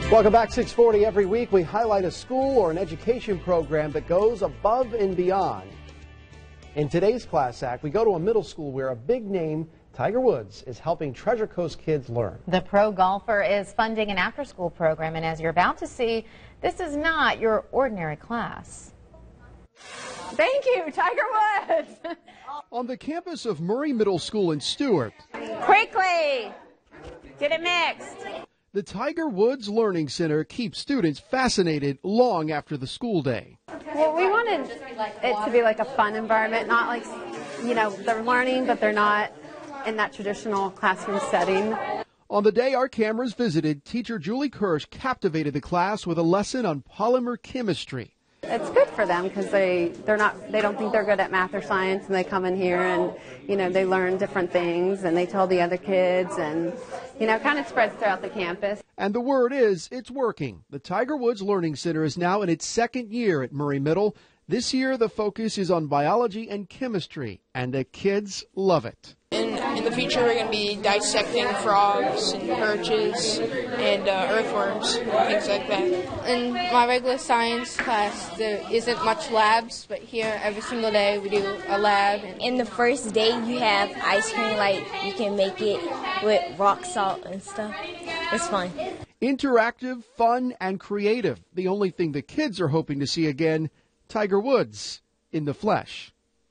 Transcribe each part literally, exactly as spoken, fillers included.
Welcome back. six forty every week. We highlight a school or an education program that goes above and beyond. In today's Class Act, we go to a middle school where a big name, Tiger Woods, is helping Treasure Coast kids learn. The pro golfer is funding an after-school program, and as you're about to see, this is not your ordinary class. Thank you, Tiger Woods. On the campus of Murray Middle School in Stewart, Quickly, get it mixed. the Tiger Woods Learning Center keeps students fascinated long after the school day. Well, we wanted it to be like a fun environment, not like, you know, they're learning, but they're not in that traditional classroom setting. On the day our cameras visited, teacher Julie Kirsch captivated the class with a lesson on polymer chemistry. It's good for them because they, they're not, they don't think they're good at math or science, and they come in here and, you know, they learn different things and they tell the other kids, and, you know, it kind of spreads throughout the campus. And the word is, it's working. The Tiger Woods Learning Center is now in its second year at Murray Middle. This year, the focus is on biology and chemistry, and the kids love it. In, in the future, we're going to be dissecting frogs and perches and uh, earthworms, things like that. In my regular science class, there isn't much labs, but here every single day we do a lab. In the first day, you have ice cream, like you can make it with rock salt and stuff. It's fun. Interactive, fun, and creative. The only thing the kids are hoping to see again, Tiger Woods in the flesh.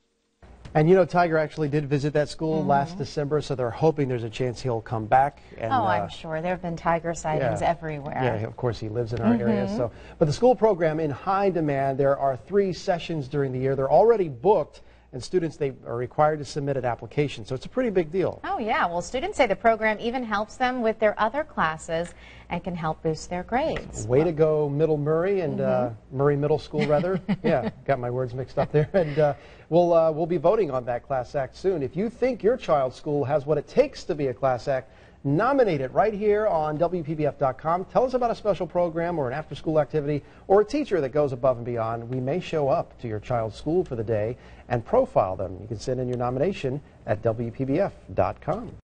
And you know, Tiger actually did visit that school mm-hmm. last December, so they're hoping there's a chance he'll come back. And, oh, I'm uh, sure. There have been tiger sightings yeah, everywhere. Yeah, of course, he lives in our mm-hmm. area. So, but the school program in high demand. There are three sessions during the year. They're already booked, and students, they are required to submit an application. So it's a pretty big deal. Oh, yeah. Well, students say the program even helps them with their other classes and can help boost their grades. Way to go, Middle Murray and mm-hmm. uh, Murray Middle School, rather. Yeah, got my words mixed up there. And uh, we'll, uh, we'll be voting on that Class Act soon. If you think your child's school has what it takes to be a Class Act, nominate it right here on W P B F dot com. Tell us about a special program or an after-school activity or a teacher that goes above and beyond. We may show up to your child's school for the day and profile them. You can send in your nomination at W P B F dot com.